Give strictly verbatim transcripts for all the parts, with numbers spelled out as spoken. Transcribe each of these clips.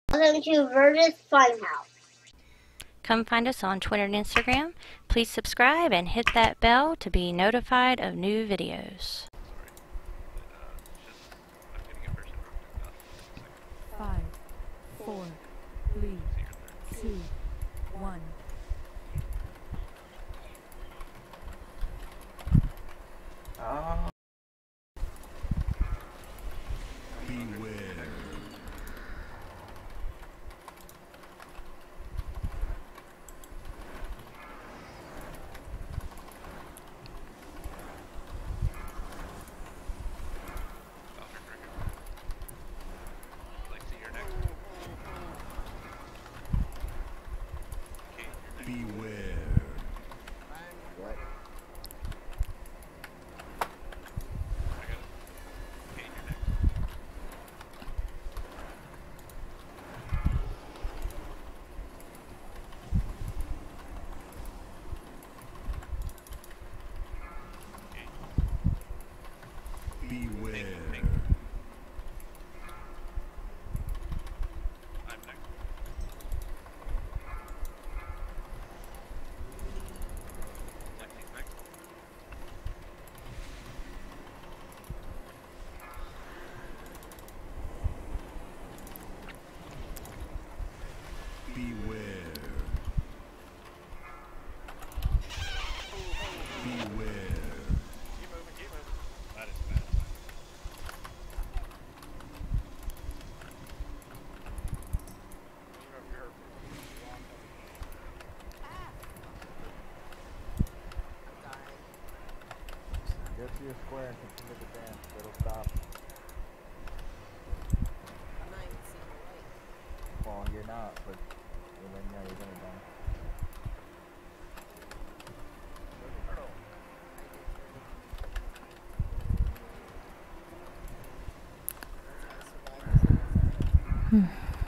Welcome to Verda's Funhouse. Come find us on Twitter and Instagram. Please subscribe and hit that bell to be notified of new videos. Five, four, three, two, one. Oh. Beware. Beware. What? Beware. Beware. Beware. That is bad. Go to your square and continue the dance. It'll stop. I'm not even seeing the light. Well, you're not, but well, then yeah, you're gonna die. Hmm.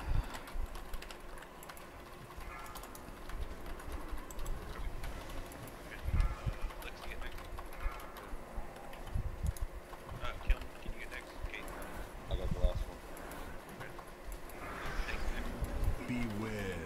I got the last one. Beware.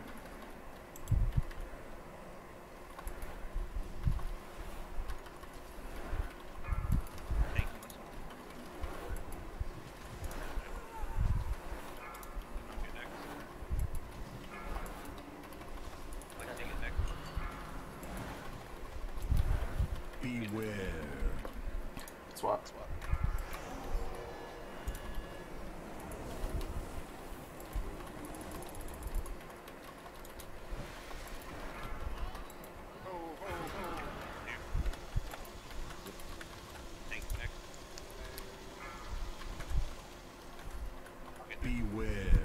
Beware. Swap, swap. Beware.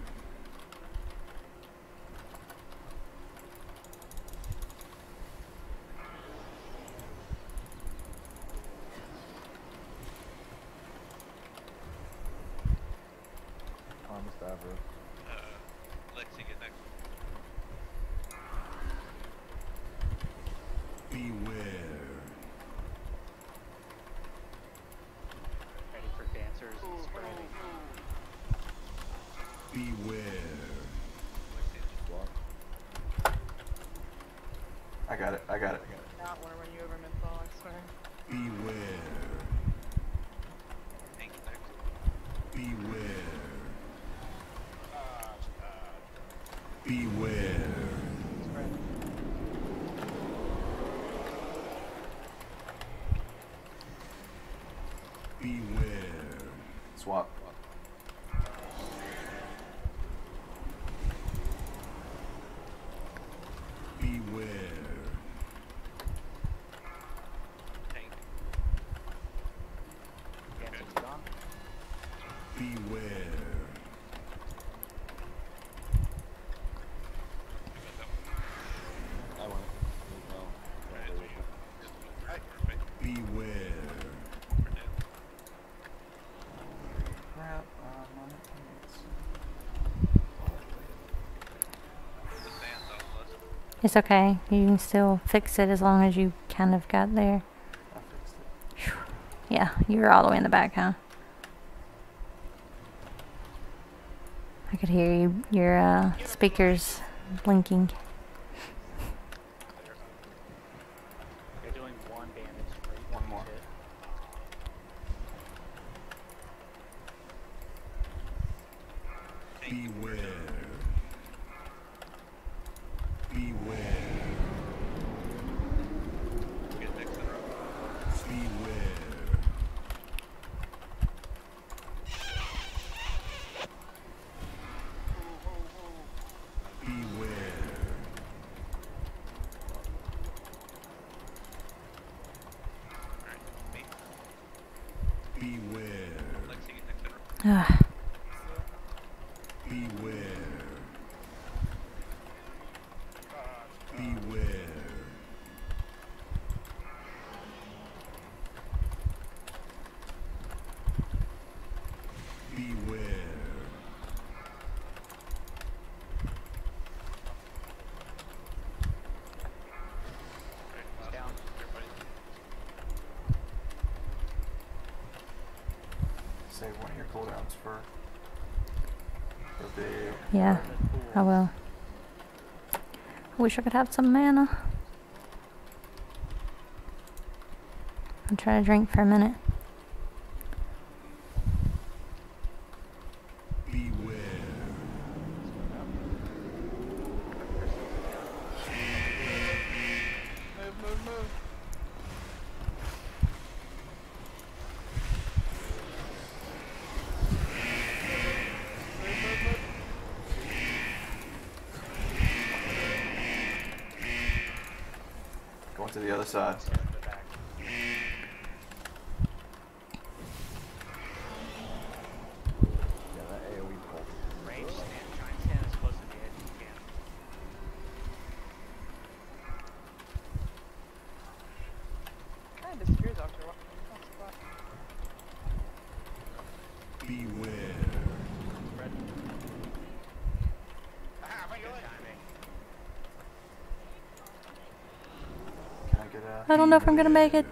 On the Stavros. Beware. Ready for dancers and spreading. Beware. Swap. I got it, I got it, I got it. Not want to run you over, Menthol, I swear. Beware. Beware. Beware. Spread. Beware. Swap. Beware. Dancers gone. Beware. I want it. No. Beware. Crap, um, on it. It's okay. You can still fix it as long as you kind of got there. I fixed it. Phew. Yeah, you were all the way in the back, huh? Okay, could hear you, your uh, speakers blinking. You're doing one damage for each One more. hit. Beware. Beware. Get next in row. Beware. Beware. Me. Beware. Lexi, get next in row. Ugh. Beware. Beware. Beware. He's down. Everybody. Save one of your cooldowns for for the Yeah, In the pool. I will. I wish I could have some mana. I'll try to drink for a minute. Beware. Move, move, move. Move, move, move. going to the other side. Stand in the back. Yeah, that AoE pull. Range, stand, try and stand as close to the edge as you can. Kind of disappears after a while. That's fine. Beware. Red. Ah, my good timing. Can I get a? I don't know if I'm gonna make it.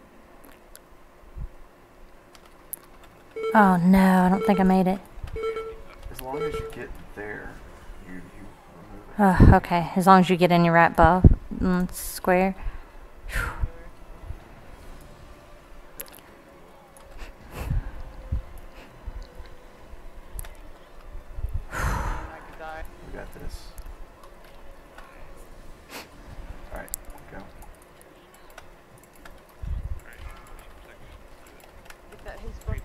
Oh no, I don't think I made it. As long as you get there, you you remove it. Oh, okay. As long as you get in your right buff mm, square. I could die. We got this. All right, go. Get that his book.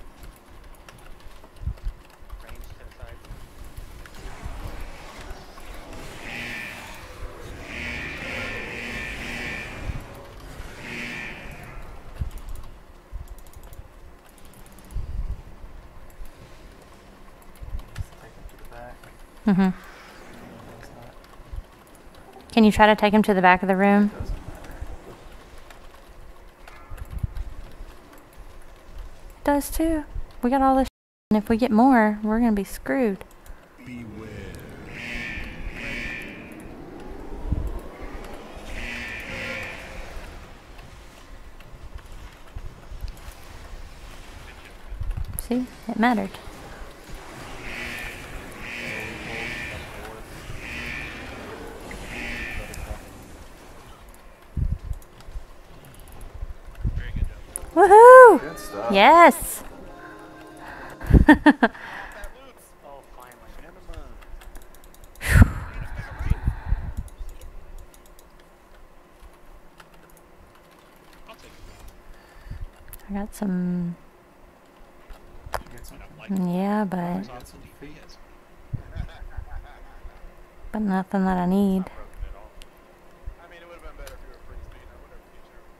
Range to the side. Take him to the back. Mhm. It's not. Can you try to take him to the back of the room? Doesn't matter. It does too. We got all this, and if we get more, we're gonna be screwed. Beware. See, it mattered. Very good job. Woohoo! Good stuff. Yes. Oh, finally. I'll take it. I got some. You get some. Yeah, but You get some feet. but nothing that I need. Not broken at all. I mean, it would have been better if you were free speed or whatever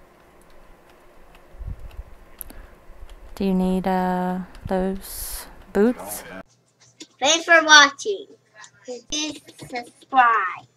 feature. Do you need uh those boots? Don't. Thanks for watching. Please subscribe.